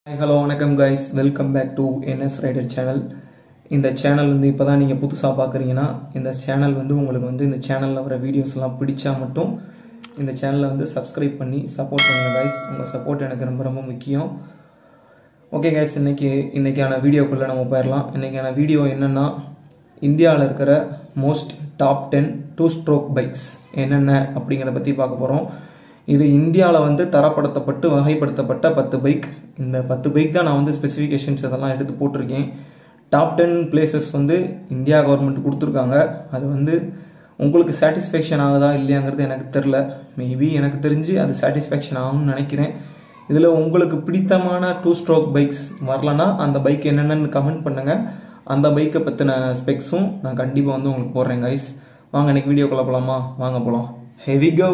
Hello, வணக்கம் guys. Welcome back to NS Rider channel. இந்த channel வந்து இப்போதான் நீங்கள் புதுசாக பார்க்குறீங்கன்னா இந்த சேனல் வந்து உங்களுக்கு வந்து இந்த சேனலில் வர வீடியோஸ்லாம் பிடிச்சா மட்டும் இந்த சேனலை வந்து சப்ஸ்கிரைப் பண்ணி சப்போர்ட் பண்ணுங்கள் guys. உங்கள் சப்போர்ட் எனக்கு ரொம்ப ரொம்ப முக்கியம். ஓகே guys, இன்னைக்கான வீடியோக்குள்ளே நம்ம போயிடலாம். இன்னைக்கான வீடியோ என்னென்னா இந்தியாவில் இருக்கிற மோஸ்ட் டாப் 10 2-stroke பைக்ஸ் என்னென்ன அப்படிங்கிறத பற்றி பார்க்க போகிறோம். இது இந்தியாவில் வந்து தரப்படுத்தப்பட்டு வகைப்படுத்தப்பட்ட 10 பைக். இந்த 10 பைக் தான் நான் வந்து ஸ்பெசிஃபிகேஷன்ஸ் இதெல்லாம் எடுத்து போட்டிருக்கேன். டாப் 10 பிளேசஸ் வந்து இந்தியா கவர்மெண்ட் கொடுத்துருக்காங்க. அது வந்து உங்களுக்கு சாட்டிஸ்ஃபேக்ஷன் ஆகுதா இல்லையாங்கிறது எனக்கு தெரில. மேபி எனக்கு தெரிஞ்சு அது சாட்டிஸ்ஃபேக்ஷன் ஆகும்னு நினைக்கிறேன். இதில் உங்களுக்கு பிடித்தமான 2-stroke பைக்ஸ் வரலன்னா அந்த பைக் என்னென்னு கமெண்ட் பண்ணுங்கள். அந்த பைக்கை பற்றின ஸ்பெக்ஸும் நான் கண்டிப்பாக வந்து உங்களுக்கு போடுறேன் கைஸ். வாங்க இன்னைக்கு வீடியோக்குள்ளே போகலாமா? வாங்க போகலாம். ஹெவி கோ.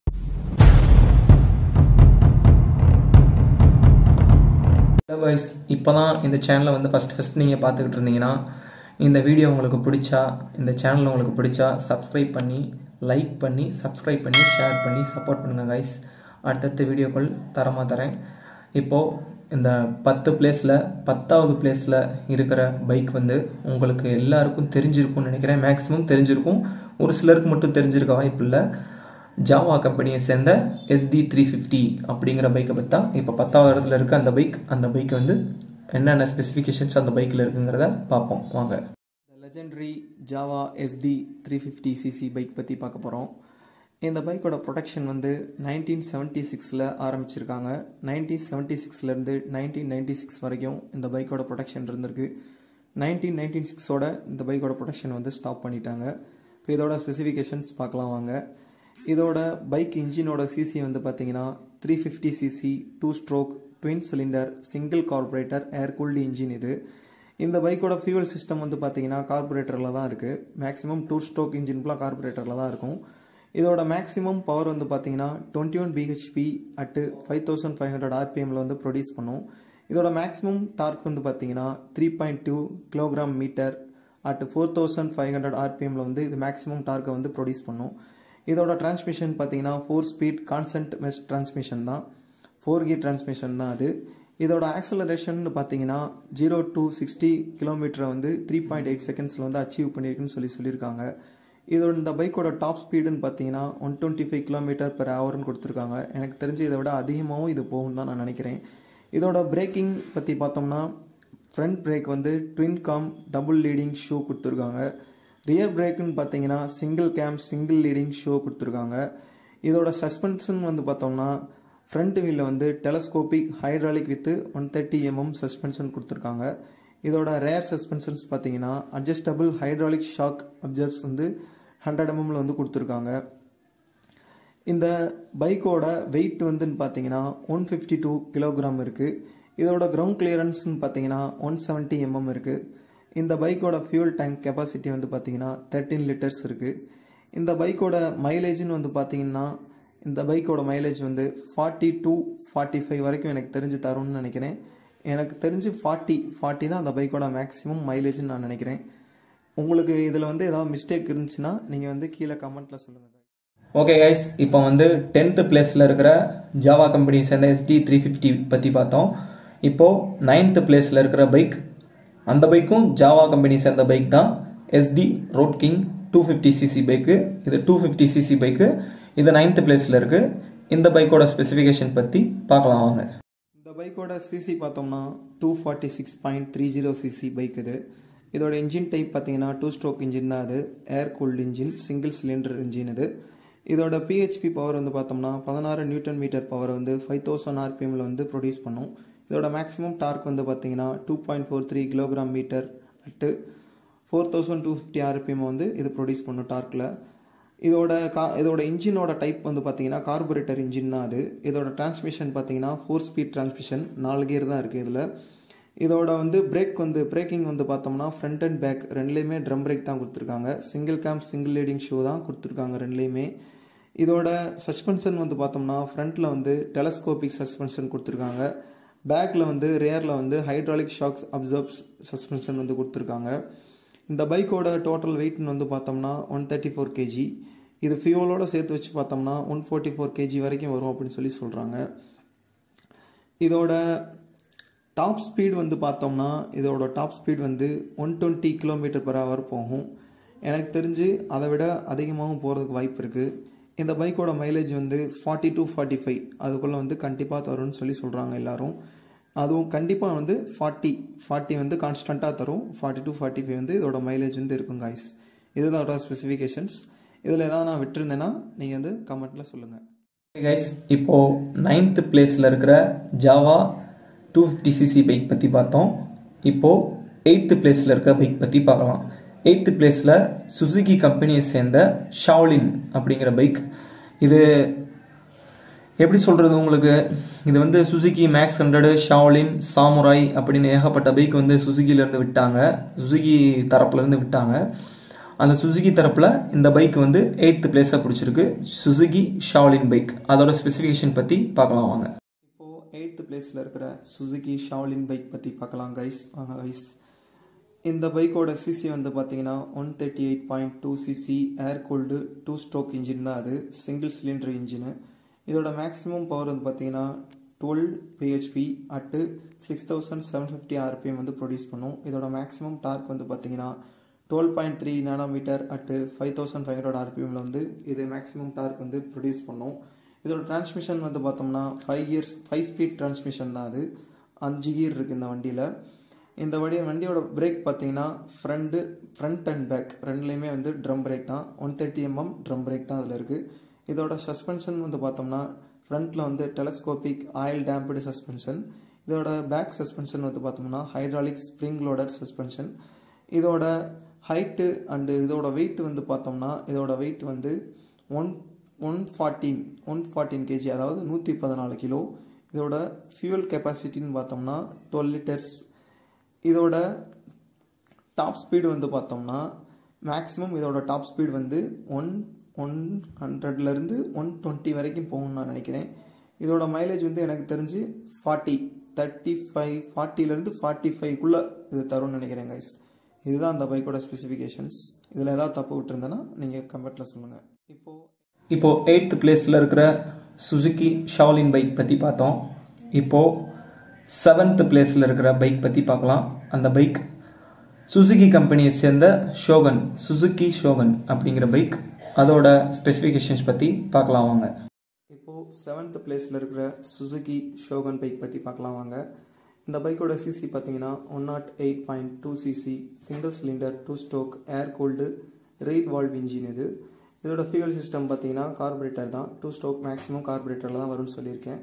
கைஸ், இப்போ தான் இந்த சேனலை வந்து ஃபஸ்ட் நீங்கள் பார்த்துக்கிட்டு இருந்தீங்கன்னா இந்த வீடியோ உங்களுக்கு பிடிச்சா, இந்த சேனல் உங்களுக்கு பிடிச்சா சப்ஸ்கிரைப் பண்ணி லைக் பண்ணி சப்ஸ்கிரைப் பண்ணி ஷேர் பண்ணி சப்போர்ட் பண்ணுங்கள் கைஸ். அடுத்தடுத்த வீடியோக்கள் தரமாக தரேன். இப்போது இந்த 10 பிளேஸில் 10வது பிளேஸில் இருக்கிற பைக் வந்து உங்களுக்கு எல்லாருக்கும் தெரிஞ்சிருக்கும்னு நினைக்கிறேன். மேக்ஸிமம் தெரிஞ்சிருக்கும், ஒரு சிலருக்கு மட்டும் தெரிஞ்சிருக்க வாய்ப்பு இல்லை. ஜாவா கம்பெனியை சேர்ந்த SD350 அப்படிங்கிற பைக்கை பற்றி தான் இப்போ 10வது இடத்துல இருக்க அந்த பைக் வந்து என்னென்ன ஸ்பெசிஃபிகேஷன்ஸ் அந்த பைக்கில் இருக்குங்கிறத பார்ப்போம் வாங்க. இந்த லெஜெண்டரி ஜாவா SD350cc பைக் பற்றி பார்க்க போகிறோம். இந்த பைக்கோட ப்ரொடக்ஷன் வந்து 1976 ஆரம்பிச்சிருக்காங்க. 1976லேருந்து 1996 வரைக்கும் இந்த பைக்கோட ப்ரொடக்ஷன் இருந்திருக்கு. 1996ஓட இந்த பைக்கோட ப்ரொடக்ஷன் வந்து ஸ்டாப் பண்ணிட்டாங்க. இப்போ இதோட ஸ்பெசிஃபிகேஷன்ஸ் பார்க்கலாம் வாங்க. இதோட பைக் இன்ஜினோட சிசி வந்து பார்த்தீங்கன்னா 350cc 2-stroke twin cylinder single carburettor air cooled engine இது. இந்த பைக்கோட ஃபியூவல் சிஸ்டம் வந்து பார்த்தீங்கன்னா கார்பரேட்டரில் தான் இருக்குது. மேக்ஸிமம் 2-stroke இன்ஜின் ஃபுல்லாக கார்பரேட்டரில் தான் இருக்கும். இதோட மேக்ஸிமம் பவர் வந்து பார்த்தீங்கன்னா 21 bhp அட் 5500 RPMல வந்து ப்ரொடியூஸ் பண்ணும். இதோட மேக்ஸிமம் டார்க் வந்து பார்த்தீங்கன்னா 3.2 kg/m அட் 4500 RPMல வந்து இது மேக்ஸிமம் டார்க்கை வந்து ப்ரொடியூஸ் பண்ணும். இதோட டிரான்ஸ்மிஷன் பார்த்தீங்கன்னா 4-speed கான்ஸ்டன்ட் மெஷ் டிரான்ஸ்மிஷன் தான், 4 gear டிரான்ஸ்மிஷன் தான் அது. இதோட ஆக்சலரேஷன் பார்த்தீங்கன்னா 0 to 60 km வந்து 3.8 செகண்ட்ஸில் வந்து அச்சீவ் பண்ணியிருக்குன்னு சொல்லியிருக்காங்க. இதோட இந்த பைக்கோட டாப் ஸ்பீடுன்னு பார்த்தீங்கன்னா 125 km/h கொடுத்துருக்காங்க. எனக்கு தெரிஞ்சு இதை விட அதிகமாகவும் இது போகும் தான் நான் நினைக்கிறேன். இதோட பிரேக்கிங் பற்றி பார்த்தோம்னா ஃப்ரண்ட் பிரேக் வந்து twin cam double leading shoe கொடுத்துருக்காங்க. ரியர் பிரேக்குன்னு பார்த்தீங்கன்னா single cam single leading shoe கொடுத்துருக்காங்க. இதோட சஸ்பென்ஷன் வந்து பார்த்தோம்னா ஃப்ரண்ட் வீலில் வந்து telescopic hydraulic with 130 mm suspension கொடுத்துருக்காங்க. இதோட ரேர் சஸ்பென்ஷன்ஸ் பார்த்தீங்கன்னா அட்ஜஸ்டபிள் ஹைட்ராலிக் ஷாக் அப்சர்வ்ஸ் வந்து 100 mm வந்து கொடுத்துருக்காங்க. இந்த பைக்கோட வெயிட் வந்துன்னு பார்த்தீங்கன்னா 152 kg இருக்குது. இதோட கிரவுண்ட் கிளியரன்ஸ்னு பார்த்தீங்கன்னா 170 mm இருக்குது. இந்த பைக்கோட ஃபியூல் டேங்க் கெப்பாசிட்டி வந்து பார்த்தீங்கன்னா 13 liters இருக்குது. இந்த பைக்கோட மைலேஜ்னு வந்து பார்த்தீங்கன்னா இந்த பைக்கோட மைலேஜ் வந்து 40 to 45 வரைக்கும் எனக்கு தெரிஞ்சு தரும்னு நினைக்கிறேன். எனக்கு தெரிஞ்சு 40 தான் அந்த பைக்கோட மேக்ஸிமம் மைலேஜ்னு நான் நினைக்கிறேன். உங்களுக்கு இதில் வந்து ஏதாவது மிஸ்டேக் இருந்துச்சுன்னா நீங்கள் வந்து கீழே கமெண்ட்டில் சொல்லுங்கள். ஓகே கைஸ், இப்போ வந்து 10th பிளேஸில் இருக்கிற ஜாவா கம்பெனி சேர்ந்த SD350 பற்றி பார்த்தோம். இப்போது 9th பிளேஸில் இருக்கிற பைக், அந்த பைக்கும் ஜாவா கம்பெனி சேர்ந்த பைக் தான், SD road king 250cc bike. இது 250cc பைக்கு. இது 9th பிளேஸில் இருக்குது. இந்த பைக்கோட ஸ்பெசிஃபிகேஷன் பற்றி பார்க்கலாம் வாங்க. இந்த பைக்கோட சிசி பார்த்தோம்னா 246.30cc பைக் இது. இதோட இன்ஜின் டைப் பார்த்தீங்கன்னா 2-stroke இன்ஜின் தான் அது, air cooled engine single cylinder engine இது. இதோட PHP பவர் வந்து பார்த்தோம்னா 16 Nm பவர் வந்து 5000 RPMல வந்து ப்ரொடியூஸ் பண்ணும். இதோட மேக்ஸிமம் டார்க் வந்து பார்த்தீங்கன்னா 2.43 kg/m அட்டு 4250 RPM வந்து இது ப்ரொடியூஸ் பண்ணும் டார்க்கில். இதோட இன்ஜினோட டைப் வந்து பார்த்தீங்கன்னா கார்பரேட்டர் இன்ஜின் தான் அது. இதோட டிரான்ஸ்மிஷன் பார்த்தீங்கன்னா 4-speed டிரான்ஸ்மிஷன், 4 gear தான் இருக்குது இதில். இதோட வந்து பிரேக்கிங் வந்து பார்த்தோம்னா ஃப்ரண்ட் அண்ட் பேக் ரெண்டுலேயுமே ட்ரம் பிரேக் தான் கொடுத்துருக்காங்க. Single cam single leading shoe தான் கொடுத்துருக்காங்க ரெண்டுலேயுமே. இதோட சஸ்பென்ஷன் வந்து பார்த்தோம்னா ஃப்ரண்ட்டில் வந்து டெலஸ்கோபிக் சஸ்பென்ஷன் கொடுத்துருக்காங்க. பேக்கில் வந்து ரியரில் வந்து ஹைட்ராலிக் ஷாக்ஸ் அப்சர்வ்ஸ் சஸ்பென்ஷன் வந்து கொடுத்துருக்காங்க. இந்த பைக்கோட டோட்டல் வெயிட்னு வந்து பார்த்தோம்னா 134 kg. இது ஃபியூவலோடு சேர்த்து வச்சு பார்த்தோம்னா 144 kg வரைக்கும் வரும் அப்படின்னு சொல்கிறாங்க. இதோட டாப் ஸ்பீட் வந்து பார்த்தோம்னா இதோட டாப் ஸ்பீட் வந்து 120 km/h போகும். எனக்கு தெரிஞ்சு அதை விட அதிகமாகவும் போகிறதுக்கு வாய்ப்பு இருக்குது. இந்த பைக்கோட மைலேஜ் வந்து 40 to 45 அதுக்குள்ளே வந்து கண்டிப்பாக தரும்னு சொல்கிறாங்க எல்லாரும். அதுவும் கண்டிப்பாக வந்து 40 வந்து கான்ஸ்டண்ட்டாக தரும். 40 to 45 வந்து இதோட மைலேஜ் வந்து இருக்கும் கைஸ். இதுதான் ஸ்பெசிஃபிகேஷன்ஸ். இதில் ஏதாவது நான் விட்டுருந்தேன்னா நீங்கள் வந்து கமெண்ட்டில் சொல்லுங்கள். கைஸ், இப்போது 9th பிளேஸில் இருக்கிற ஜாவா 250cc பைக் பற்றி பார்த்தோம். இப்போது 8th பிளேஸில் இருக்க பைக் பற்றி பார்க்கலாம். 8th பிளேஸில் சுசுகி கம்பெனியை சேர்ந்த ஷாவ்லின் அப்படிங்கிற பைக். இது எப்படி சொல்கிறது உங்களுக்கு, இது வந்து சுசுகி மேக்ஸ் 100, ஷாவ்லின், சாமுராய் அப்படின்னு ஏகப்பட்ட பைக் வந்து சுசுகிலேருந்து விட்டாங்க. சுசுகி தரப்புலேருந்து விட்டாங்க. அந்த சுசுகி தரப்பில் இந்த பைக் வந்து 8th பிளேஸை பிடிச்சிருக்கு. Suzuki Shaolin bike. அதோட ஸ்பெசிஃபிகேஷன் பற்றி பார்க்கலாம் வாங்க. இப்போது 8th பிளேஸில் இருக்கிற சுசுகி ஷாவ்லின் பைக் பற்றி பார்க்கலாம் கைஸ். வாங்க கைஸ். இந்த பைக்கோட சிசி வந்து பார்த்தீங்கன்னா 138.2cc ஏர் கூல்டு 2 ஸ்ட்ரோக் இன்ஜின் தான். அது சிங்கிள் சிலிண்டர் இன்ஜினு. இதோட மேக்ஸிமம் பவர் வந்து பார்த்தீங்கன்னா 12 bhp அட்டு 6750 rpm வந்து ப்ரொடியூஸ் பண்ணும். இதோட மேக்ஸிமம் டார்க் வந்து பார்த்தீங்கன்னா 12.3 நானோமீட்டர் அட்டு 5500 rpmல வந்து இது மேக்ஸிமம் டார்க் வந்து ப்ரொடியூஸ் பண்ணும். இதோட டிரான்ஸ்மிஷன் வந்து பார்த்தோம்னா 5 ஸ்பீட் டிரான்ஸ்மிஷன் தான். அது 5 கியர் இருக்குது இந்த வண்டியில். இந்த வண்டியோட பிரேக் பார்த்தீங்கன்னா ஃப்ரண்ட் அண்ட் பேக் ரெண்டுலேயுமே வந்து ட்ரம் பிரேக் தான். 130 mm ட்ரம் பிரேக் தான் அதில் இருக்குது. இதோட சஸ்பென்ஷன் வந்து பார்த்தோம்னா ஃப்ரண்ட்டில் வந்து டெலஸ்கோபிக் ஆயில் டேம்படு சஸ்பென்ஷன். இதோட பேக் சஸ்பென்ஷன் வந்து பார்த்தோம்னா ஹைட்ராலிக் ஸ்ப்ரிங் லோடர் சஸ்பென்ஷன். இதோட ஹைட்டு அண்டு இதோட வெயிட் வந்து பார்த்தோம்னா இதோட வெயிட் வந்து 114 kg, அதாவது 114 கிலோ. இதோட ஃபியூவல் கெப்பாசிட்டின்னு பார்த்தோம்னா 12 liters. இதோட டாப் ஸ்பீடு வந்து பார்த்தோம்னா மேக்ஸிமம் இதோட டாப் ஸ்பீடு வந்து 100லேருந்து 120 வரைக்கும் போகும்னு நான் நினைக்கிறேன். இதோட மைலேஜ் வந்து எனக்கு தெரிஞ்சு 40லேருந்து 45க்குள்ளே இது தரும்னு நினைக்கிறேன் கைஸ். இதுதான் அந்த பைக்கோட ஸ்பெசிஃபிகேஷன்ஸ். இதில் ஏதாவது தப்பு விட்டுருந்தேன்னா நீங்கள் கமெண்ட்டில் சொல்லுங்கள். இப்போது 8th பிளேஸில் இருக்கிற சுசுகி ஷாவ்லின் பைக் பற்றி பார்த்தோம். இப்போது 7th பிளேஸில் இருக்கிற பைக் பற்றி பார்க்கலாம். அந்த பைக் சுசுகி கம்பெனியை சேர்ந்த சுசுகி ஷோகன் அப்படிங்கிற பைக். அதோட ஸ்பெசிஃபிகேஷன்ஸ் பற்றி பார்க்கலாம் வாங்க. இப்போது 7th பிளேஸில் இருக்கிற சுசுகி ஷோகன் பைக் பற்றி பார்க்கலாம் வாங்க. இந்த பைக்கோட சிசி பார்த்தீங்கன்னா 108.2cc single cylinder 2 stroke air cooled reed valve engine. இதோட ஃபியூவல் சிஸ்டம் பார்த்தீங்கன்னா கார்பரேட்டர் தான். 2 ஸ்ட்ரோக் மேக்ஸிமம் கார்பரேட்டரில் தான் வரும்னு சொல்லியிருக்கேன்.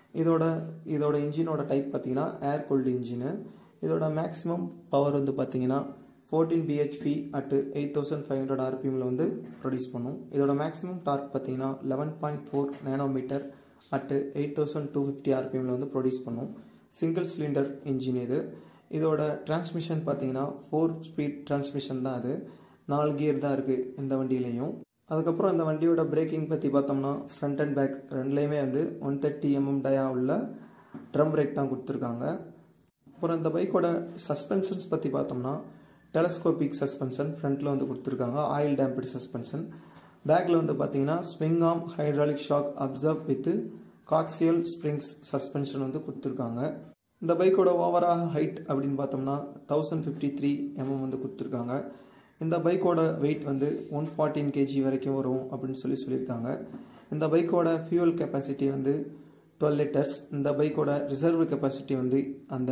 இதோட இன்ஜினோட டைப் பார்த்தீங்கன்னா ஏர் கூல்டு இன்ஜினு. இதோட மேக்ஸிமம் பவர் வந்து பார்த்தீங்கன்னா 14 bhp அட்டு 8500 rpmல வந்து ப்ரொடியூஸ் பண்ணும். இதோட மேக்ஸிமம் டார்க் பார்த்தீங்கன்னா 11.4 நானோமீட்டர் அட்டு 8250 rpmல வந்து ப்ரொடியூஸ் பண்ணும். சிங்கிள் சிலிண்டர் இன்ஜின் இது. இதோட டிரான்ஸ்மிஷன் பார்த்தீங்கன்னா 4 ஸ்பீட் டிரான்ஸ்மிஷன் தான். அது 4 கியர் தான் இருக்குது இந்த வண்டியிலையும். அதுக்கப்புறம் இந்த வண்டியோட பிரேக்கிங் பற்றி பார்த்தோம்னா ஃப்ரண்ட் அண்ட் பேக் ரெண்டுலேயுமே வந்து 130 mm டயா உள்ள ட்ரம் பிரேக் தான் கொடுத்துருக்காங்க. அப்புறம் இந்த பைக்கோட சஸ்பென்ஷன்ஸ் பற்றி பார்த்தோம்னா டெலஸ்கோபிக் சஸ்பென்ஷன் ஃப்ரண்ட்டில் வந்து கொடுத்துருக்காங்க. Oil damped suspension. பேக்கில் வந்து பார்த்தீங்கன்னா swing arm hydraulic shock absorber with coaxial springs suspension வந்து கொடுத்துருக்காங்க. இந்த பைக்கோட ஓவரால் ஹைட் அப்படின்னு பார்த்தோம்னா 1053 mm வந்து கொடுத்துருக்காங்க. இந்த பைக்கோட வெயிட் வந்து 114 kg வரைக்கும் வரும் அப்படின்னு சொல்லியிருக்காங்க. இந்த பைக்கோட ஃபியூவல் கெப்பாசிட்டி வந்து 12 liters. இந்த பைக்கோட ரிசர்வ் கெப்பாசிட்டி வந்து அந்த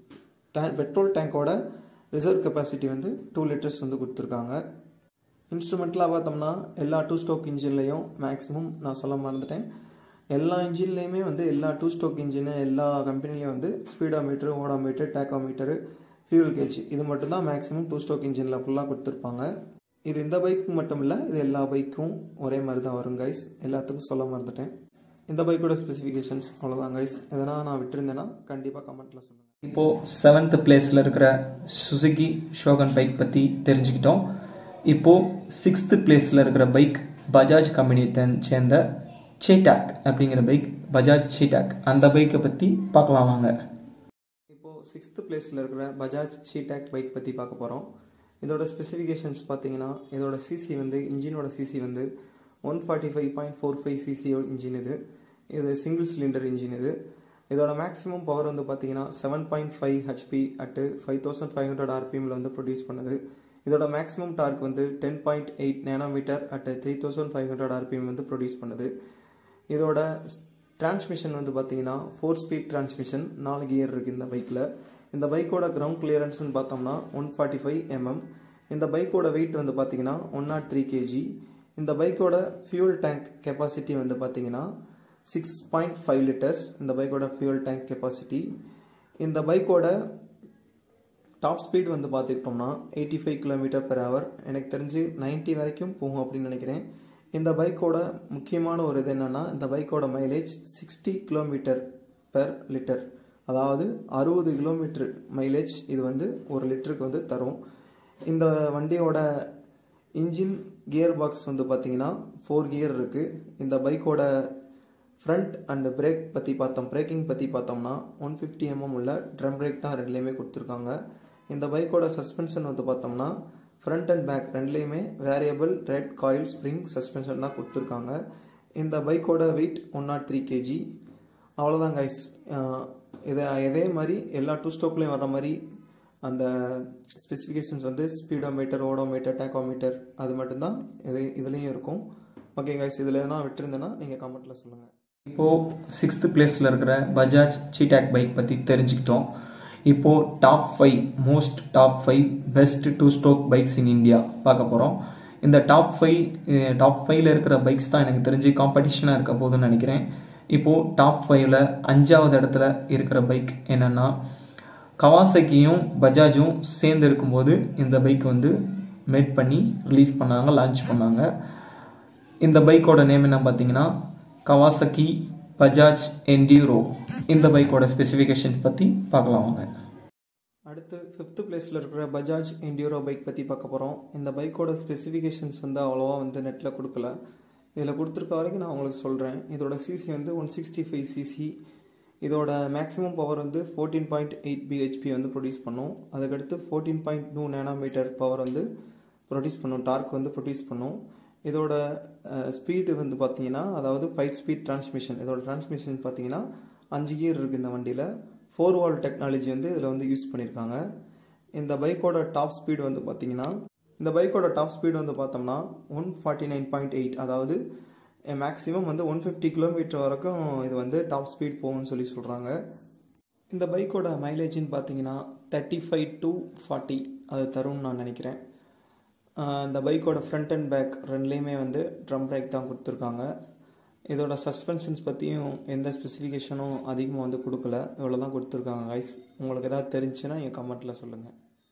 பெட்ரோல் டேங்கோட ரிசர்வ் கெப்பாசிட்டி வந்து 2 liters வந்து கொடுத்துருக்காங்க. இன்ஸ்ட்ருமெண்ட்லாம் பார்த்தோம்னா எல்லா 2 ஸ்ட்ரோக் இன்ஜின்லேயும் மேக்ஸிமம் நான் சொல்ல மறந்துட்டேன், எல்லா இன்ஜின்லேயுமே வந்து எல்லா 2 ஸ்ட்ரோக் இன்ஜினு எல்லா கம்பெனிலையும் வந்து ஸ்பீடோமீட்டரு, ஓடோமீட்டரு, டேக்கோமீட்டரு, ஃபியூல் கேஜ் இது மட்டும்தான் மேக்ஸிமம் 2 ஸ்ட்ரோக் இன்ஜினில் ஃபுல்லாக கொடுத்துருப்பாங்க. இது இந்த பைக்கு மட்டும் இல்லை, இது எல்லா பைக்கும் ஒரே மாதிரி தான் வரும் கைஸ். எல்லாத்துக்கும் சொல்ல மறந்துட்டேன். இந்த பைக்கோட ஸ்பெசிஃபிகேஷன்ஸ் அவ்வளோதான் கைஸ். எதனா நான் விட்டுருந்தேன்னா கண்டிப்பாக கமெண்ட்டில் சொல்லுங்கள். இப்போது 7th பிளேஸில் இருக்கிற சுசுகி ஷோகன் பைக் பற்றி தெரிஞ்சுக்கிட்டோம். இப்போது 6th பிளேஸில் இருக்கிற பைக் பஜாஜ் கம்பெனியை சேர்ந்த சேட்டாக் அப்படிங்கிற பைக். பஜாஜ் சேட்டாக் அந்த பைக்கை பற்றி பார்க்கலாம் வாங்க. இப்போது 6th பிளேஸில் இருக்கிற பஜாஜ் சேட்டாக் பைக் பற்றி பார்க்க போகிறோம். இதோட ஸ்பெசிஃபிகேஷன்ஸ் பார்த்தீங்கன்னா இதோட சிசி வந்து இன்ஜினோட சிசி வந்து 145.45cc இன்ஜின். இது சிங்கிள் சிலிண்டர் இன்ஜின். இது இதோட மேக்ஸிமம் பவர் வந்து பார்த்தீங்கன்னா 7.5 HP அட் 5500 RPM வந்து ப்ரொடியூஸ் பண்ணுது. இதோட மேக்ஸிமம் டார்க் வந்து 10.8 நேனோமீட்டர் அட் 3500 RPM வந்து ப்ரொடியூஸ் பண்ணுது. இதோட டிரான்ஸ்மிஷன் வந்து பார்த்தீங்கன்னா 4 ஸ்பீட் டிரான்ஸ்மிஷன், 4 கியர் இருக்குது இந்த பைக்கில். இந்த பைக்கோட கிரவுண்ட் கிளியரன்ஸ்னு பார்த்தோம்னா 145 mm. இந்த பைக்கோட வெயிட் வந்து பார்த்தீங்கன்னா 103 kg. இந்த பைக்கோட ஃபியூல் டேங்க் கெப்பாசிட்டி வந்து பார்த்தீங்கன்னா 6.5 liters. இந்த பைக்கோட ஃபியூல் டேங்க் கெப்பாசிட்டி. இந்த பைக்கோட டாப் ஸ்பீட் வந்து பார்த்துக்கிட்டோம்னா 85 km/h. எனக்கு தெரிஞ்சு 90 வரைக்கும் போகும் அப்படின்னு நினைக்கிறேன். இந்த பைக்கோட முக்கியமான ஒரு இது என்னென்னா, இந்த பைக்கோட மைலேஜ் 60 km/L, அதாவது 60 km மைலேஜ் இது வந்து ஒரு லிட்டருக்கு வந்து தரும். இந்த வண்டியோட இன்ஜின் கியர் பாக்ஸ் வந்து பார்த்தீங்கன்னா 4 கியர் இருக்குது. இந்த பைக்கோட ஃப்ரண்ட் அண்ட் பிரேக் பற்றி பிரேக்கிங் பற்றி பார்த்தோம்னா 150 mm உள்ள ட்ரம் பிரேக் தான் ரெண்டுலேயுமே கொடுத்துருக்காங்க. இந்த பைக்கோட சஸ்பென்ஷன் வந்து பார்த்தோம்னா ஃப்ரண்ட் அண்ட் பேக் ரெண்டுலேயுமே variable rate coil spring suspension தான் கொடுத்துருக்காங்க. இந்த பைக்கோட வெயிட் 103 kg. அவ்வளோதான் கைஸ். இதே மாதிரி எல்லா 2 ஸ்ட்ரோக்லேயும் வர்ற மாதிரி அந்த ஸ்பெசிஃபிகேஷன்ஸ் வந்து ஸ்பீடோமீட்டர், ஓடோமீட்டர், டேக்கோமீட்டர் அது மட்டும்தான் இதுலேயும் இருக்கும். ஓகே கைஸ், இதில் எதனா விட்டுருந்தேன்னா நீங்கள் கமெண்ட்டில் சொல்லுங்கள். இப்போது 6th பிளேஸில் இருக்கிற பஜாஜ் சீடாக் பைக் பற்றி தெரிஞ்சுக்கிட்டோம். இப்போது top 5 best 2 stroke bikes in India பார்க்க போகிறோம். இந்த டாப் 5ல் இருக்கிற பைக்ஸ் தான் எனக்கு தெரிஞ்சு காம்படிஷனாக இருக்க போகுதுன்னு நினைக்கிறேன். இப்போது டாப் 5ல் 5வது இடத்துல இருக்கிற பைக் என்னென்னா, கவாசக்கியும் பஜாஜும் சேர்ந்து இருக்கும்போது இந்த பைக் வந்து மேட் பண்ணி ரிலீஸ் பண்ணாங்க, லான்ச் பண்ணாங்க. இந்த பைக்கோட நேம் என்ன பார்த்தீங்கன்னா கவாசக்கி பஜாஜ் என்டியூரோ. இந்த பைக்கோட ஸ்பெசிஃபிகேஷன் பற்றி பார்க்கலாம் வாங்க. அடுத்து 5th பிளேஸில் இருக்கிற பஜாஜ் என்டியூரோ பைக் பற்றி பார்க்க போகிறோம். இந்த பைக்கோட ஸ்பெசிஃபிகேஷன்ஸ் வந்து அவ்வளோவா வந்து நெட்டில் கொடுக்கல. இதில் கொடுத்துருக்க வரைக்கும் நான் உங்களுக்கு சொல்கிறேன். இதோட சிசி வந்து 165 cc. இதோட மேக்ஸிமம் பவர் வந்து 14.8 bhp வந்து ப்ரொடியூஸ் பண்ணும். அதுக்கடுத்து 14.2 நேனோமீட்டர் பவர் வந்து ப்ரொடியூஸ் பண்ணும், டார்க் வந்து ப்ரொடியூஸ் பண்ணும். இதோட ஸ்பீடு வந்து பார்த்தீங்கன்னா, அதாவது 5 ஸ்பீட் டிரான்ஸ்மிஷன். இதோட டிரான்ஸ்மிஷன் பார்த்தீங்கன்னா 5 கியர் இருக்குது இந்த வண்டியில். 4 வால்வ் டெக்னாலஜி வந்து இதில் வந்து யூஸ் பண்ணியிருக்காங்க. இந்த பைக்கோட டாப் ஸ்பீடு வந்து பார்த்தீங்கன்னா, பார்த்தோம்னா 149.8, அதாவது மேக்ஸிமம் வந்து 150 km வரைக்கும் இது வந்து டாப் ஸ்பீட் போகும்னு சொல்கிறாங்க. இந்த பைக்கோட மைலேஜ்னு பார்த்தீங்கன்னா 35 to 40 அது தரும்னு நான் நினைக்கிறேன். இந்த பைக்கோட ஃப்ரண்ட் அண்ட் பேக் ரெண்டுலேயுமே வந்து ட்ரம் பிரேக் தான் கொடுத்துருக்காங்க. இதோட சஸ்பென்ஷன்ஸ் பற்றியும் எந்த ஸ்பெசிஃபிகேஷனும் அதிகமாக வந்து கொடுக்கல, இவ்வளோ தான் கொடுத்துருக்காங்க கைஸ். உங்களுக்கு எதாவது தெரிஞ்சுன்னா நீங்கள் கமெண்ட்டில் சொல்லுங்கள்.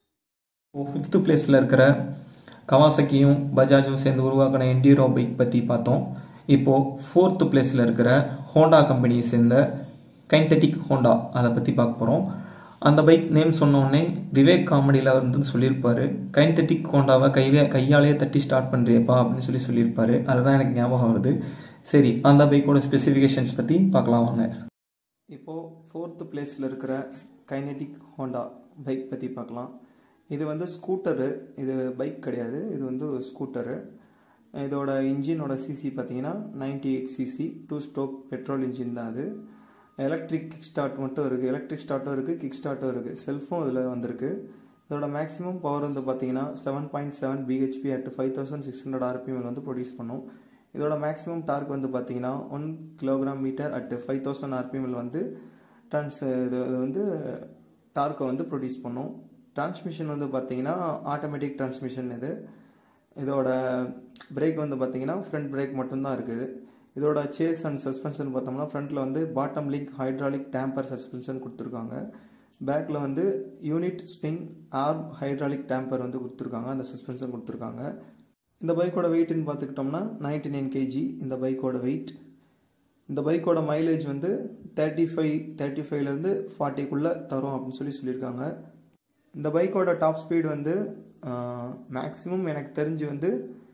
5th பிளேஸில் இருக்கிற கவாசக்கியும் பஜாஜும் சேர்ந்து உருவாக்கின என்டியூரோ பைக் பற்றி பார்த்தோம். இப்போது 4th பிளேஸில் இருக்கிற ஹோண்டா கம்பெனியை சேர்ந்த கைனெடிக் ஹோண்டா, அதை பற்றி பார்க்க போகிறோம். அந்த பைக் நேம் சொன்னோடனே விவேக் காமெடியில் வந்து சொல்லியிருப்பார், கைனெடிக் ஹோண்டாவை கையாலேயே தட்டி ஸ்டார்ட் பண்ணுறியப்பா அப்படின்னு சொல்லியிருப்பார். அதுதான் எனக்கு ஞாபகம் வருது. சரி, அந்த பைக்கோட ஸ்பெசிஃபிகேஷன்ஸ் பற்றி பார்க்கலாம் வாங்க. இப்போது 4th பிளேஸில் இருக்கிற கைனெடிக் ஹோண்டா பைக் பற்றி பார்க்கலாம். இது வந்து ஸ்கூட்டரு, இது பைக் கிடையாது, இது வந்து ஸ்கூட்டரு. இதோட இன்ஜினோட சிசி பார்த்தீங்கன்னா 98 cc, 2 ஸ்ட்ரோக் பெட்ரோல் இன்ஜின் தான். அது எலக்ட்ரிக் கிக் ஸ்டார்ட் மட்டும் இருக்குது. எலக்ட்ரிக் ஸ்டார்ட்டும் இருக்குது, கிக் ஸ்டார்ட்டும் இருக்குது, செல்ஃபும் இதில் வந்திருக்கு. இதோட மேக்ஸிமம் பவர் வந்து பார்த்தீங்கன்னா 7.7 bhp அட் 5600 RPM வந்து ப்ரொடியூஸ் பண்ணும். இதோட மேக்ஸிமம் டார்க் வந்து பார்த்தீங்கன்னா 1 kg/m அட் 5000 RPM வந்து இது வந்து டார்க்கை வந்து ப்ரொடியூஸ் பண்ணும். டிரான்ஸ்மிஷன் வந்து பார்த்தீங்கன்னா ஆட்டோமேட்டிக் டிரான்ஸ்மிஷன். இதோட பிரேக் வந்து பார்த்தீங்கன்னா ஃப்ரண்ட் பிரேக் மட்டும்தான் இருக்குது. இதோட சேஸ் அண்ட் சஸ்பென்ஷன் பார்த்தோம்னா ஃப்ரண்ட்டில் வந்து bottom link hydraulic damper suspension கொடுத்துருக்காங்க. பேக்கில் வந்து unit swing arm hydraulic damper வந்து கொடுத்துருக்காங்க, அந்த சஸ்பென்ஷன் கொடுத்துருக்காங்க. இந்த பைக்கோட வெயிட்னு பார்த்துக்கிட்டோம்னா 99 kg இந்த பைக்கோட வெயிட். இந்த பைக்கோட மைலேஜ் வந்து 35லேருந்து 40க்குள்ளே தரும் அப்படின்னு சொல்லியிருக்காங்க. இந்த பைக்கோட டாப் ஸ்பீடு வந்து மேக்ஸிமம் எனக்கு தெரிஞ்சு வந்து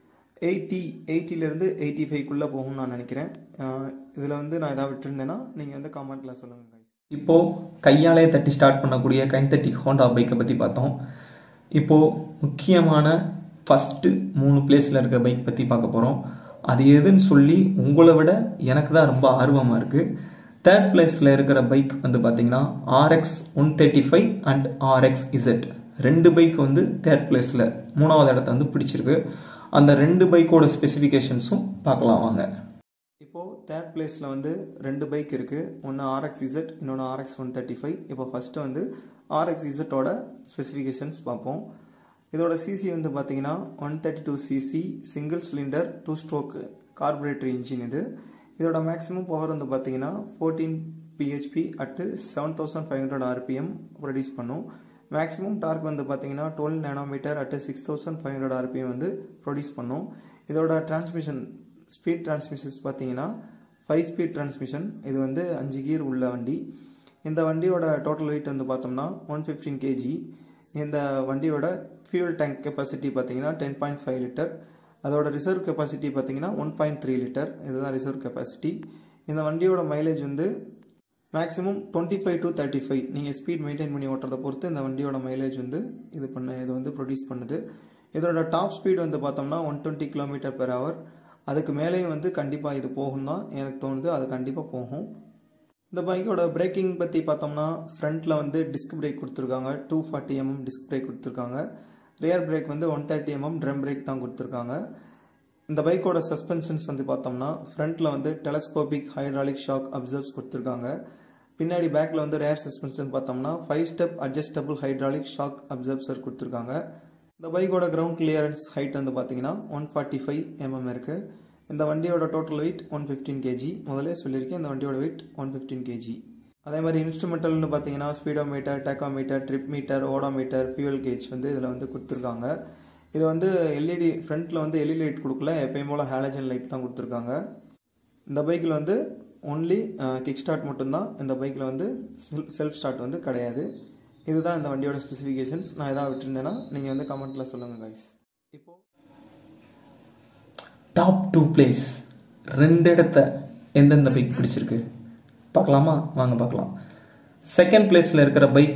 80லேருந்து 85க்குள்ளே போகும்னு நான் நினைக்கிறேன். இதில் வந்து நான் எதாவது விட்டுருந்தேன்னா நீங்கள் வந்து கமெண்ட்டில் சொல்லுங்கள். இப்போது கையாலே தட்டி ஸ்டார்ட் பண்ணக்கூடிய கைனெடிக் ஹோண்டா பைக்கை பற்றி பார்த்தோம். இப்போது முக்கியமான ஃபஸ்ட்டு 3 பிளேஸில் இருக்க பைக் பற்றி பார்க்க போகிறோம். அது எதுன்னு சொல்லி உங்களை விட எனக்கு தான் ரொம்ப ஆர்வமாக இருக்குது. தேர்ட் பிளேஸில் இருக்கிற பைக் வந்து பார்த்தீங்கன்னா RX 135 அண்ட் RXZ. ரெண்டு பைக் வந்து தேர்ட் பிளேஸில் மூணாவது இடத்த வந்து பிடிச்சிருக்கு. அந்த ரெண்டு பைக்கோட ஸ்பெசிஃபிகேஷன்ஸும் பார்க்கலாம் வாங்க. இப்போது தேர்ட் பிளேஸில் வந்து ரெண்டு பைக் இருக்குது. ஒன்று RXZ, இன்னொன்று RX 135. இப்போ ஃபஸ்ட்டு வந்து RXZோட ஸ்பெசிஃபிகேஷன்ஸ் பார்ப்போம். இதோட சிசி வந்து பார்த்தீங்கன்னா 132 cc single cylinder 2 stroke carburettor engine இது. இதோட மேக்ஸிமம் பவர் வந்து பார்த்தீங்கன்னா 14 bhp அட் 7500 rpm ப்ரொடியூஸ் பண்ணும். மேக்ஸிமம் டார்க் வந்து பார்த்தீங்கன்னா 12 nanometer அட் 6500 rpm வந்து ப்ரொடியூஸ் பண்ணும். இதோட டிரான்ஸ்மிஷன் ஸ்பீட் டிரான்ஸ்மிஷன்ஸ் பார்த்தீங்கன்னா 5 ஸ்பீட் டிரான்ஸ்மிஷன். இது வந்து 5 கியர் உள்ள வண்டி. இந்த வண்டியோட டோட்டல் வெயிட் வந்து பார்த்தோம்னா 115 kg. இந்த வண்டியோட ஃபியூல் டேங்க் கெப்பாசிட்டி பார்த்தீங்கன்னா 10.5 லிட்டர். அதோட ரிசர்வ் கெப்பாசிட்டி பார்த்தீங்கன்னா 1.3 லிட்டர். இதுதான் ரிசர்வ் கெப்பாசிட்டி. இந்த வண்டியோட மைலேஜ் வந்து மேக்ஸிமம் 25 to 35. நீங்கள் ஸ்பீட் மெயின்டைன் பண்ணி ஓட்டுறதை பொறுத்து இந்த வண்டியோட மைலேஜ் வந்து இது வந்து ப்ரொடியூஸ் பண்ணுது. இதோட டாப் ஸ்பீட் வந்து பார்த்தோம்னா 120 km/h. அதுக்கு மேலேயும் வந்து கண்டிப்பாக இது போகும் தான் எனக்கு தோணுது. அது கண்டிப்பாக போகும். இந்த பைக்கோட பிரேக்கிங் பற்றி பார்த்தோம்னா ஃப்ரண்ட்டில் வந்து டிஸ்க் பிரேக் கொடுத்துருக்காங்க. 240 mm டிஸ்க் பிரேக் கொடுத்துருக்காங்க. ரியர் பிரேக் வந்து 130 mm ட்ரம் பிரேக் தான் கொடுத்துருக்காங்க. இந்த பைக்கோட சஸ்பென்ஷன்ஸ் வந்து பார்த்தோம்னா ஃப்ரண்ட்டில் வந்து டெலஸ்கோபிக் ஹைட்ராலிக் ஷாக் அப்சர்வ்ஸ் கொடுத்துருக்காங்க. பின்னாடி பேக்கில் வந்து ரேர் சஸ்பென்ஷன் பார்த்தோம்னா 5 step adjustable hydraulic shock absorber கொடுத்துருக்காங்க. இந்த பைக்கோட கிரவுண்ட் கிளியரன்ஸ் ஹைட் வந்து பார்த்தீங்கன்னா 145 mm இருக்குது. இந்த வண்டியோட டோட்டல் வெயிட் 115 kg. முதலே சொல்லியிருக்கேன், இந்த வண்டியோட வெயிட் 115 kg. அதே மாதிரி இன்ஸ்ட்ருமெண்டல்னு பார்த்தீங்கன்னா speedometer, tachometer, trip meter, odometer, fuel gauge வந்து இதில் வந்து கொடுத்துருக்காங்க. இது வந்து எல்இடி ஃப்ரண்ட்டில் வந்து எல்இடி லைட் கொடுக்கல, எப்பயும் போல் ஹாலஜன் லைட் தான் கொடுத்துருக்காங்க. இந்த பைக்கில் வந்து ஒன்லி கிக் ஸ்டார்ட் மட்டும்தான். இந்த பைக்கில் வந்து செல்ஃப் ஸ்டார்ட் வந்து கிடையாது. இதுதான் இந்த வண்டியோட ஸ்பெசிஃபிகேஷன்ஸ். நான் எதாவது விட்டுருந்தேன்னா நீங்கள் வந்து கமெண்ட்டில் சொல்லுங்கள் கைஸ். இப்போது டாப் 2 பிளேஸ் ரெண்டு இடத்த எந்தெந்த பைக் பிடிச்சிருக்கு பார்க்கலாமா? வாங்க பார்க்கலாம். செகண்ட் பிளேஸில் இருக்கிற பைக்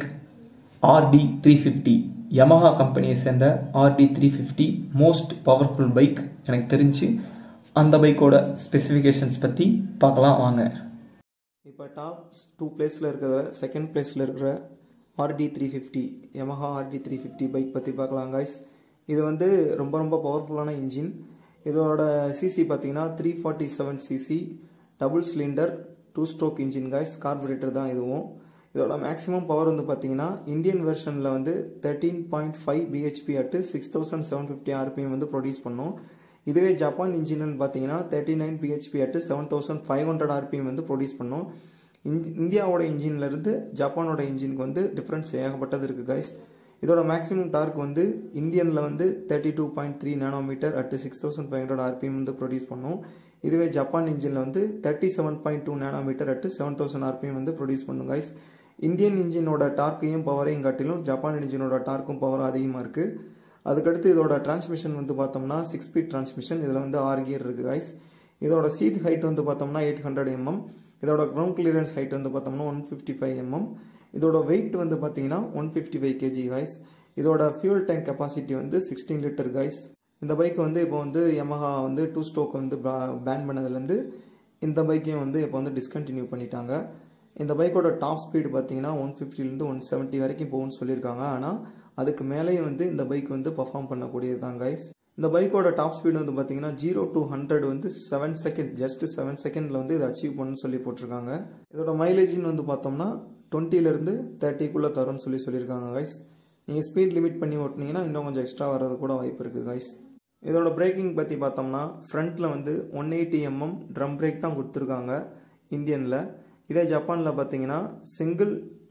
RD 350. யமஹா கம்பெனியை சேர்ந்த RD 350 மோஸ்ட் பவர்ஃபுல் பைக் எனக்கு தெரிஞ்சு. அந்த பைக்கோட ஸ்பெசிஃபிகேஷன்ஸ் பற்றி பார்க்கலாம் வாங்க. இப்போ டாப் 2 பிளேஸில் இருக்கிற செகண்ட் பிளேஸில் இருக்கிற RD 350 யமஹா RD 350 பைக் பற்றி பார்க்கலாம் கைஸ். இது வந்து ரொம்ப ரொம்ப பவர்ஃபுல்லான இன்ஜின். இதோட சிசி பார்த்தீங்கன்னா 347 cc double cylinder 2 stroke engine guys. Carburettor தான் இதுவும். இதோட மேக்ஸிமம் பவர் வந்து பார்த்தீங்கன்னா இந்தியன் வெர்ஷனில் வந்து 13.5 bhp அட் 6750 rpm வந்து ப்ரொடியூஸ் பண்ணும். இதுவே ஜப்பான் இன்ஜின்னு பார்த்தீங்கன்னா 39 bhp அட் 7500 rpm வந்து ப்ரொடியூஸ் பண்ணும். இந்தியாவோட இன்ஜின்லேருந்து ஜப்பானோட இன்ஜினுக்கு வந்து டிஃப்ரென்ஸ் ஏகப்பட்டது இருக்குது கைஸ். இதோட மேக்ஸிமம் டார்க் வந்து இந்தியனில் வந்து 32.3 nanometer அட் 6500 rpm வந்து ப்ரொடியூஸ் பண்ணும். இதுவே ஜப்பான் இன்ஜினில் வந்து 37.2 nanometer அட் 7000 rpm வந்து ப்ரொடியூஸ் பண்ணும் கைஸ். இந்தியன் இன்ஜினோட டார்க்கையும் பவரையும் காட்டிலும் ஜப்பான் இன்ஜினோட டார்க்கும் பவரும் அதிகமாக இருக்குது. அதுக்கடுத்து இதோட டிரான்ஸ்மிஷன் வந்து பார்த்தோம்னா 6 ஸ்பீட் டிரான்ஸ்மிஷன். இதில் வந்து 6 கியர் இருக்குது கைஸ். இதோட சீட் ஹைட் வந்து பார்த்தோம்னா 800 mm. இதோட கிரவுண்ட் கிளியரன்ஸ் ஹைட் வந்து பார்த்தோம்னா 155 mm. இதோட வெயிட் வந்து பார்த்தீங்கன்னா 155 kg கைஸ். இதோட ஃபியூல் டேங்க் கெப்பாசிட்டி வந்து 16 லிட்டர் கைஸ். இந்த பைக் வந்து இப்போ வந்து யமஹா வந்து 2 ஸ்ட்ரோக் வந்து பேன் பண்ணதுலேருந்து இந்த பைக்கையும் வந்து இப்போ வந்து டிஸ்கண்டினியூ பண்ணிட்டாங்க. இந்த பைக்கோட டாப் ஸ்பீடு பார்த்தீங்கன்னா 150லேருந்து 170 வரைக்கும் போகும்னு சொல்லியிருக்காங்க. ஆனால் அதுக்கு மேலேயும் வந்து இந்த பைக் வந்து பர்ஃபார்ம் பண்ணக்கூடியது தான் கைஸ். இந்த பைக்கோட டாப் ஸ்பீடு வந்து பார்த்தீங்கன்னா 0 to 100 வந்து 7 செகண்ட், ஜஸ்ட் 7 செகண்டில் வந்து இதை அச்சீவ் பண்ணணும்னு சொல்லி போட்டிருக்காங்க. இதோட மைலேஜின்னு வந்து பார்த்தோம்னா 20லேருந்து 30க்குள்ளே தரும்னு சொல்லியிருக்காங்க கைஸ். நீங்கள் ஸ்பீட் லிமிட் பண்ணி ஓட்டினீங்கன்னா இன்னும் கொஞ்சம் எக்ஸ்ட்ரா வர்றது கூட வாய்ப்பு இருக்குது கைஸ். இதோட பிரேக்கிங் பற்றி பார்த்தோம்னா ஃப்ரண்ட்டில் வந்து 180 mm ட்ரம் பிரேக் தான் கொடுத்துருக்காங்க இந்தியனில். இதே ஜப்பானில் பார்த்தீங்கன்னா சிங்கிள்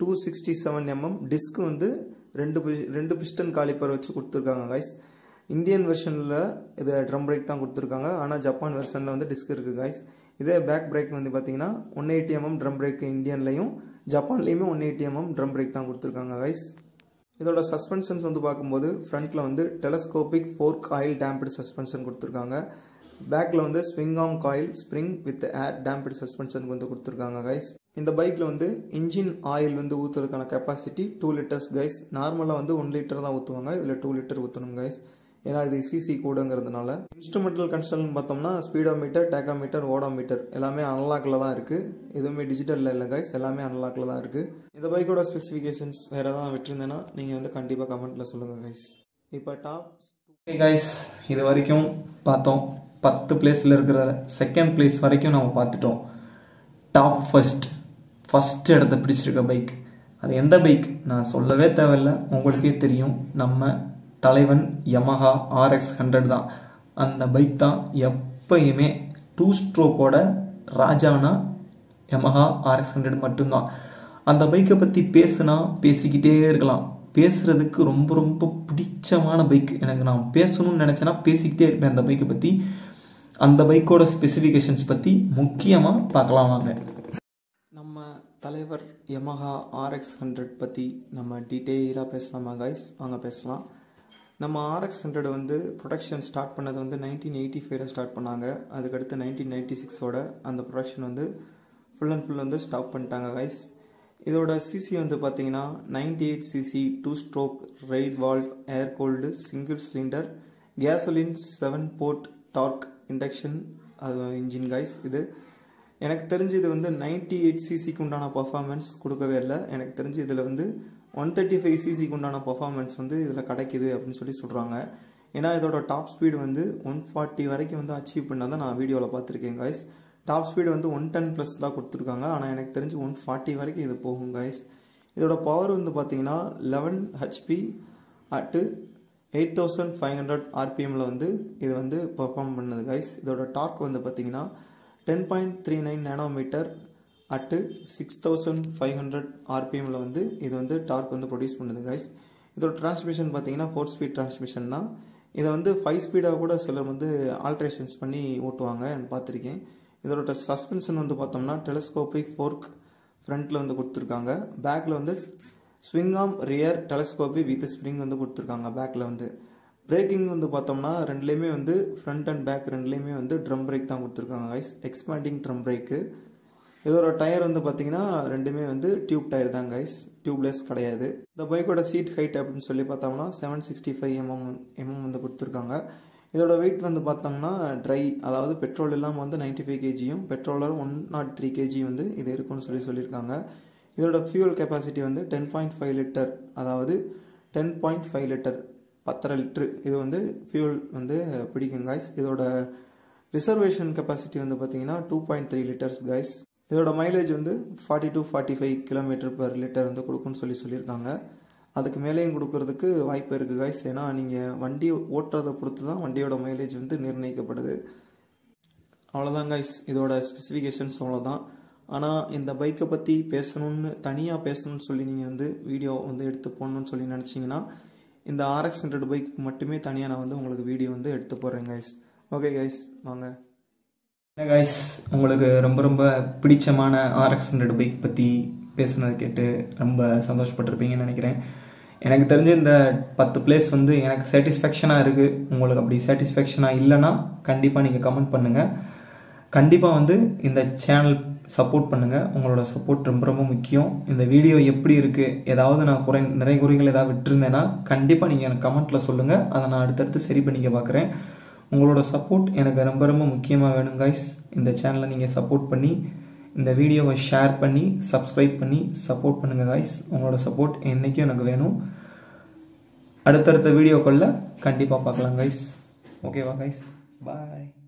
267 mm டிஸ்க் வந்து ரெண்டு பிஸ்டன் காலிப்பர் வச்சு கொடுத்துருக்காங்க கைஸ். இந்தியன் வெர்ஷனில் இது ட்ரம் பிரேக் தான் கொடுத்துருக்காங்க. ஆனால் ஜப்பான் வெர்ஷனில் வந்து டிஸ்க் இருக்குது கைஸ். இதே பேக் பிரேக் வந்து பார்த்தீங்கன்னா 180 mm ட்ரம் பிரேக் இந்தியன்லையும் ஜப்பான்லேயுமே 180 mm ட்ரம் பிரேக் தான் கொடுத்துருக்காங்க கைஸ். இதோட சஸ்பென்ஷன்ஸ் வந்து பார்க்கும்போது ஃப்ரண்ட்டில் வந்து telescopic fork oil damped suspension கொடுத்துருக்காங்க. பேக்கில் வந்து swing arm coil spring with air damped suspension வந்து கொடுத்துருக்காங்க கைஸ். இந்த பைக்கில் வந்து இன்ஜின் ஆயில் வந்து ஊற்றுறதுக்கான கெப்பாசிட்டி 2 லிட்டர்ஸ் கைஸ். நார்மலாக வந்து 1 லிட்டர் தான் ஊற்றுவாங்க, இதில் 2 லிட்டர் ஊற்றணும் கைஸ். ஏன்னா இது சிசி கோடுங்கிறதுனால. இன்ஸ்ட்ருமெண்டல் கன்சோல்னு பார்த்தோம்னா ஸ்பீடோமீட்டர், டேக்கோமீட்டர், ஓடோமீட்டர் எல்லாமே அனலாக்ல தான் இருக்குது. எதுவுமே டிஜிட்டலில் இல்லை கைஸ், எல்லாமே அனலாக்ல தான் இருக்குது. இந்த பைக்கோட ஸ்பெசிஃபிகேஷன்ஸ் வேறு எதாவது விட்டுருந்தேன்னா நீங்கள் வந்து கண்டிப்பாக கமெண்ட்டில் சொல்லுங்கள் கைஸ். இப்போ டாப்ஸ் கைஸ், இது வரைக்கும் பார்த்தோம். 10 பிளேஸில் இருக்கிற செகண்ட் பிளேஸ் வரைக்கும் நம்ம பார்த்துட்டோம். டாப் ஃபர்ஸ்ட் இடத்த பிடிச்சிருக்க பைக் அது எந்த பைக் நான் சொல்லவே தேவையில்லை, உங்களுக்கே தெரியும். நம்ம தலைவன் Yamaha RX 100 தான். அந்த பைக் தான் எப்பயுமே 2 ஸ்ட்ரோக்கோட ராஜானா Yamaha RX 100 மட்டும்தான். அந்த பைக்கை பற்றி பேசுனா பேசிக்கிட்டே இருக்கலாம். பேசுறதுக்கு ரொம்ப ரொம்ப பிடிச்சமான பைக். எனக்கு நான் பேசணும்னு நினச்சேன்னா பேசிக்கிட்டே இருப்பேன் அந்த பைக்கை பற்றி. அந்த பைக்கோட ஸ்பெசிஃபிகேஷன்ஸ் பற்றி முக்கியமாக பார்க்கலாம் வாங்க. நம்ம தலைவர் Yamaha RX 100 பற்றி நம்ம டீட்டெயிலாக பேசலாமா கைஸ்? வாங்க பேசலாம். நம்ம RX 100 வந்து ப்ரொடக்ஷன் ஸ்டார்ட் பண்ணது வந்து 1985 ஸ்டார்ட் பண்ணாங்க. அதுக்கடுத்து 1996 அந்த ப்ரொடக்ஷன் வந்து ஃபுல் அண்ட் ஃபுல் வந்து ஸ்டாப் பண்ணிட்டாங்க கைஸ். இதோட சிசி வந்து பார்த்தீங்கன்னா 98 CC, 2 stroke, reed valve, air cooled, single cylinder, gasoline, 7 port, torque, induction அது இன்ஜின் கைஸ். இது எனக்கு தெரிஞ்சு இது வந்து 98 சிசிக்கு உண்டான பர்ஃபார்மன்ஸ் கொடுக்கவே இல்லை. எனக்கு தெரிஞ்சு இதில் வந்து 135 சிசிக்கு உண்டான பர்ஃபார்மன்ஸ் வந்து இதில் கிடைக்குது அப்படின்னு சொல்கிறாங்க. ஏன்னா இதோட டாப் ஸ்பீடு வந்து 140 வரைக்கும் வந்து அச்சீவ் பண்ணால் தான் நான் வீடியோவில் பார்த்துருக்கேன் கைஸ். டாப் ஸ்பீடு வந்து 110+ தான் கொடுத்துருக்காங்க. ஆனால் எனக்கு தெரிஞ்சு 140 வரைக்கும் இது போகும் கைஸ். இதோட பவர் வந்து பார்த்தீங்கன்னா 11 HP அட்டு 8500 RPMல வந்து இது வந்து பெர்ஃபார்ம் பண்ணுது கைஸ். இதோட டார்க் வந்து பார்த்தீங்கன்னா 10.39 நேனோமீட்டர் அட்டு 6500 RPMல வந்து இது வந்து டார்க் வந்து ப்ரொடியூஸ் பண்ணுது கைஸ். இதோட டிரான்ஸ்மிஷன் பார்த்தீங்கன்னா 4 ஸ்பீட் டிரான்ஸ்மிஷன் தான். இதை வந்து 5 ஸ்பீடாக கூட சிலர் வந்து ஆல்ட்ரேஷன்ஸ் பண்ணி ஓட்டுவாங்க நான் பார்த்துருக்கேன். இதோட சஸ்பென்ஷன் வந்து பார்த்தோம்னா டெலஸ்கோபிக் ஃபோர்க் ஃப்ரண்ட்டில் வந்து கொடுத்துருக்காங்க. பேக்கில் வந்து swing arm rear telescopic with spring வந்து கொடுத்துருக்காங்க பேக்கில் வந்து. பிரேக்கிங் வந்து பார்த்தோம்னா ரெண்டுலேயுமே வந்து ஃப்ரண்ட் அண்ட் பேக் ரெண்டுலேயுமே வந்து ட்ரம் பிரேக் தான் கொடுத்துருக்காங்க கைஸ். Expanding drum brake. இதோட டயர் வந்து பார்த்தீங்கன்னா ரெண்டுமே வந்து டியூப் டயர் தான் கைஸ், டியூப்லெஸ் கிடையாது. இந்த பைக்கோட சீட் ஹைட் அப்படின்னு சொல்லி பார்த்தோம்னா 765 mm வந்து கொடுத்துருக்காங்க. இதோட வெயிட் வந்து பார்த்தோம்னா ட்ரை, அதாவது பெட்ரோல் இல்லாமல் வந்து 95 kg, பெட்ரோலர் 103 kg வந்து இது இருக்குன்னு சொல்லியிருக்காங்க. இதோட ஃபியூல் கெப்பாசிட்டி வந்து 10.5 லிட்டர், அதாவது 10.5 லிட்டர் 10 லிட்டரு இது வந்து ஃபியூல் வந்து பிடிக்கும் கைஸ். இதோட ரிசர்வேஷன் கெப்பாசிட்டி வந்து பார்த்தீங்கன்னா 2.3 லிட்டர்ஸ் கைஸ். இதோட மைலேஜ் வந்து 40 to 45 km/லிட்டர் வந்து கொடுக்குன்னு சொல்லியிருக்காங்க. அதுக்கு மேலேயும் கொடுக்கறதுக்கு வாய்ப்பு இருக்குது கைஸ். ஏன்னா நீங்கள் வண்டி ஓட்டுறதை பொறுத்து தான் வண்டியோட மைலேஜ் வந்து நிர்ணயிக்கப்படுது. அவ்வளோதான் கைஸ், இதோட ஸ்பெசிஃபிகேஷன்ஸ் அவ்வளோதான். ஆனால் இந்த பைக்கை பற்றி தனியாக பேசணும்னு சொல்லி நீங்கள் வந்து வீடியோ வந்து எடுத்து போடணும்னு சொல்லி நினச்சிங்கன்னா இந்த RX 100 பைக்கு மட்டுமே தனியாக நான் வந்து உங்களுக்கு வீடியோ வந்து எடுத்து போடுறேன் கைஸ். ஓகே கைஸ், வாங்க. கைஸ், உங்களுக்கு ரொம்ப ரொம்ப பிடிச்சமான RX 100 பைக் பற்றி பேசுனது கேட்டு ரொம்ப சந்தோஷப்பட்டிருப்பீங்கன்னு நினைக்கிறேன். எனக்கு தெரிஞ்ச இந்த 10 பிளேஸ் வந்து எனக்கு சாட்டிஸ்ஃபேக்ஷனாக இருக்குது. உங்களுக்கு அப்படி சாட்டிஸ்ஃபேக்ஷனாக இல்லைன்னா கண்டிப்பாக நீங்கள் கமெண்ட் பண்ணுங்கள். கண்டிப்பாக வந்து இந்த சேனல் சப்போர்ட் பண்ணுங்கள். உங்களோட சப்போர்ட் ரொம்ப ரொம்ப முக்கியம். இந்த வீடியோ எப்படி இருக்குது, ஏதாவது நான் நிறைய குறைகள் ஏதாவது விட்டுருந்தேன்னா கண்டிப்பாக நீங்கள் எனக்கு கமெண்ட்டில் சொல்லுங்கள். அதை நான் அடுத்தடுத்து சரி பண்ணிக்க பார்க்குறேன். உங்களோட சப்போர்ட் எனக்கு ரொம்ப ரொம்ப முக்கியமாக வேணும் கைஸ். இந்த சேனலை நீங்கள் சப்போர்ட் பண்ணி இந்த வீடியோவை ஷேர் பண்ணி சப்ஸ்கிரைப் பண்ணி சப்போர்ட் பண்ணுங்கள் கைஸ். உங்களோட சப்போர்ட் என்றைக்கும் எனக்கு வேணும். அடுத்தடுத்த வீடியோக்களில் கண்டிப்பாக பார்க்கலாம் கைஸ். ஓகேவா கைஸ்? பாய்.